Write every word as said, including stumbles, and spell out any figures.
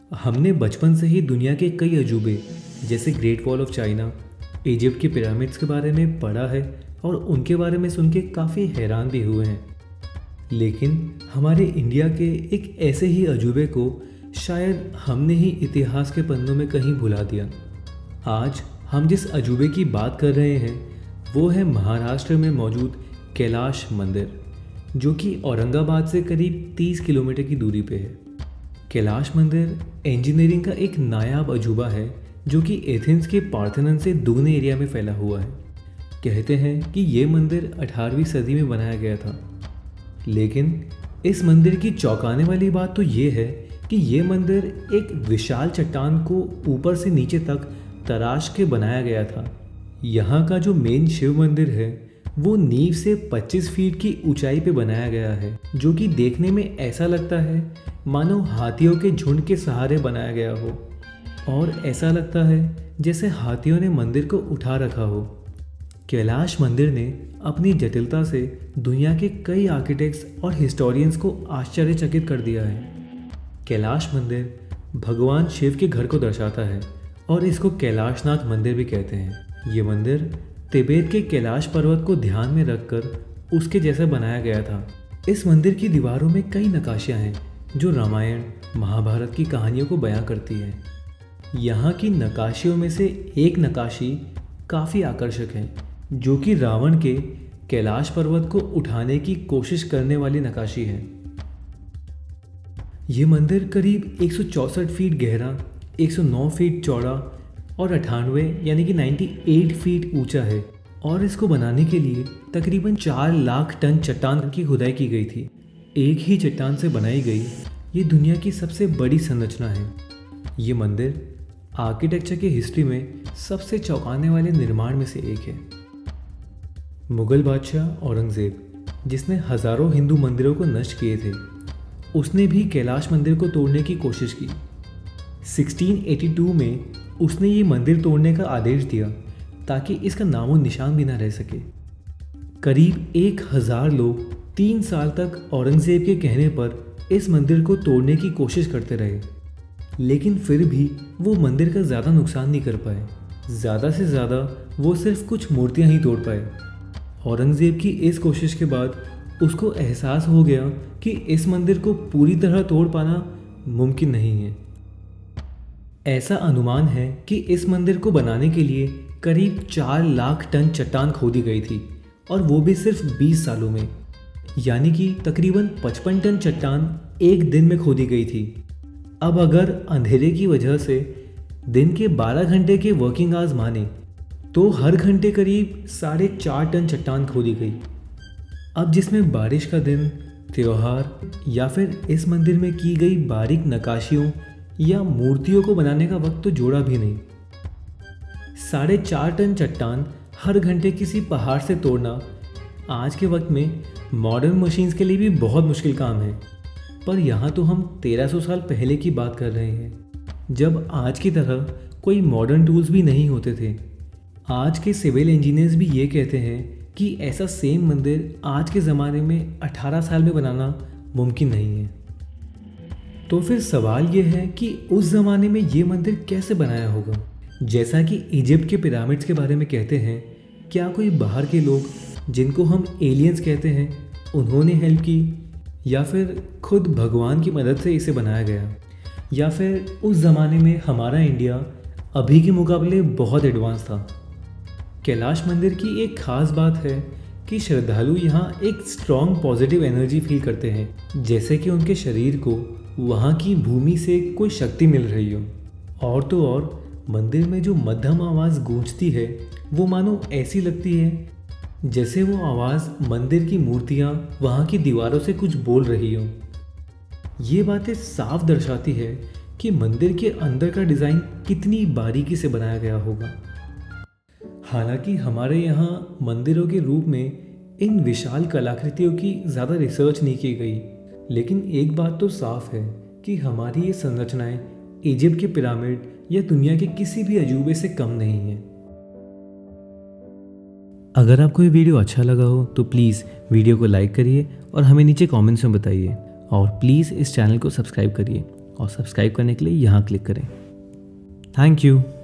हमने बचपन से ही दुनिया के कई अजूबे जैसे great wall of China, Egypt के पिरामिड्स के बारे में पढ़ा है और उनके बारे में सुन के काफ़ी हैरान भी हुए हैं। लेकिन हमारे इंडिया के एक ऐसे ही अजूबे को शायद हमने ही इतिहास के पन्नों में कहीं भुला दिया। आज हम जिस अजूबे की बात कर रहे हैं वो है महाराष्ट्र में मौजूद कैलाश मंदिर, जो कि औरंगाबाद से करीब तीस किलोमीटर की दूरी पे है। कैलाश मंदिर इंजीनियरिंग का एक नायाब अजूबा है जो कि एथेंस के पार्थेनन से दुगने एरिया में फैला हुआ है। कहते हैं कि ये मंदिर अठारहवीं सदी में बनाया गया था। लेकिन इस मंदिर की चौंकाने वाली बात तो ये है कि ये मंदिर एक विशाल चट्टान को ऊपर से नीचे तक तराश के बनाया गया था। यहाँ का जो मेन शिव मंदिर है वो नींव से पच्चीस फीट की ऊंचाई पे बनाया गया है, जो कि देखने में ऐसा लगता है मानो हाथियों के झुंड के सहारे बनाया गया हो, और ऐसा लगता है जैसे हाथियों ने मंदिर को उठा रखा हो। कैलाश मंदिर ने अपनी जटिलता से दुनिया के कई आर्किटेक्ट्स और हिस्टोरियंस को आश्चर्यचकित कर दिया है। कैलाश मंदिर भगवान शिव के घर को दर्शाता है और इसको कैलाशनाथ मंदिर भी कहते हैं। ये मंदिर तिब्बत के कैलाश पर्वत को ध्यान में रखकर उसके जैसा बनाया गया था। इस मंदिर की दीवारों में कई नक्काशियाँ हैं जो रामायण महाभारत की कहानियों को बयां करती हैं। यहाँ की नक्काशियों में से एक नक्काशी काफ़ी आकर्षक है, जो कि रावण के कैलाश पर्वत को उठाने की कोशिश करने वाली नक्काशी है। ये मंदिर करीब एक सौ चौंसठ फीट गहरा, एक सौ नौ फीट चौड़ा और अठानवे यानी कि अट्ठानवे फीट ऊंचा है, और इसको बनाने के लिए तकरीबन चार लाख टन चट्टान की खुदाई की गई थी। एक ही चट्टान से बनाई गई ये दुनिया की सबसे बड़ी संरचना है। ये मंदिर आर्किटेक्चर की हिस्ट्री में सबसे चौंकाने वाले निर्माण में से एक है। मुगल बादशाह औरंगजेब, जिसने हजारों हिंदू मंदिरों को नष्ट किए थे, उसने भी कैलाश मंदिर को तोड़ने की कोशिश की। सोलह सौ बयासी में उसने ये मंदिर तोड़ने का आदेश दिया ताकि इसका नामो निशान भी ना रह सके। करीब एक हजार लोग तीन साल तक औरंगजेब के कहने पर इस मंदिर को तोड़ने की कोशिश करते रहे, लेकिन फिर भी वो मंदिर का ज़्यादा नुकसान नहीं कर पाए। ज़्यादा से ज़्यादा वो सिर्फ कुछ मूर्तियाँ ही तोड़ पाए। औरंगजेब की इस कोशिश के बाद उसको एहसास हो गया कि इस मंदिर को पूरी तरह तोड़ पाना मुमकिन नहीं है। ऐसा अनुमान है कि इस मंदिर को बनाने के लिए करीब चार लाख टन चट्टान खोदी गई थी, और वो भी सिर्फ बीस सालों में, यानी कि तकरीबन पचपन टन चट्टान एक दिन में खोदी गई थी। अब अगर अंधेरे की वजह से दिन के बारह घंटे के वर्किंग आवर्स माने तो हर घंटे करीब साढ़े चार टन चट्टान खोदी गई। अब जिसमें बारिश का दिन, त्योहार या फिर इस मंदिर में की गई बारीक नक्काशियों या मूर्तियों को बनाने का वक्त तो जोड़ा भी नहीं। साढ़े चार टन चट्टान हर घंटे किसी पहाड़ से तोड़ना आज के वक्त में मॉडर्न मशीन्स के लिए भी बहुत मुश्किल काम है। पर यहाँ तो हम तेरह सौ साल पहले की बात कर रहे हैं, जब आज की तरह कोई मॉडर्न टूल्स भी नहीं होते थे। आज के सिविल इंजीनियर्स भी ये कहते हैं कि ऐसा सेम मंदिर आज के ज़माने में अठारह साल में बनाना मुमकिन नहीं है। तो फिर सवाल ये है कि उस ज़माने में ये मंदिर कैसे बनाया होगा। जैसा कि इजिप्ट के पिरामिड्स के बारे में कहते हैं, क्या कोई बाहर के लोग जिनको हम एलियंस कहते हैं उन्होंने हेल्प की, या फिर खुद भगवान की मदद से इसे बनाया गया, या फिर उस ज़माने में हमारा इंडिया अभी के मुकाबले बहुत एडवांस था। कैलाश मंदिर की एक ख़ास बात है कि श्रद्धालु यहाँ एक स्ट्रॉन्ग पॉजिटिव एनर्जी फील करते हैं, जैसे कि उनके शरीर को वहाँ की भूमि से कोई शक्ति मिल रही हो। और तो और मंदिर में जो मध्यम आवाज़ गूंजती है वो मानो ऐसी लगती है जैसे वो आवाज़ मंदिर की मूर्तियाँ वहाँ की दीवारों से कुछ बोल रही हो। ये बातें साफ दर्शाती है कि मंदिर के अंदर का डिज़ाइन कितनी बारीकी से बनाया गया होगा। हालांकि हमारे यहाँ मंदिरों के रूप में इन विशाल कलाकृतियों की ज़्यादा रिसर्च नहीं की गई, लेकिन एक बात तो साफ है कि हमारी ये संरचनाएं इजिप्ट के पिरामिड या दुनिया के किसी भी अजूबे से कम नहीं है। अगर आपको ये वीडियो अच्छा लगा हो तो प्लीज़ वीडियो को लाइक करिए और हमें नीचे कमेंट्स में बताइए, और प्लीज़ इस चैनल को सब्सक्राइब करिए और सब्सक्राइब करने के लिए यहाँ क्लिक करें। Thank you.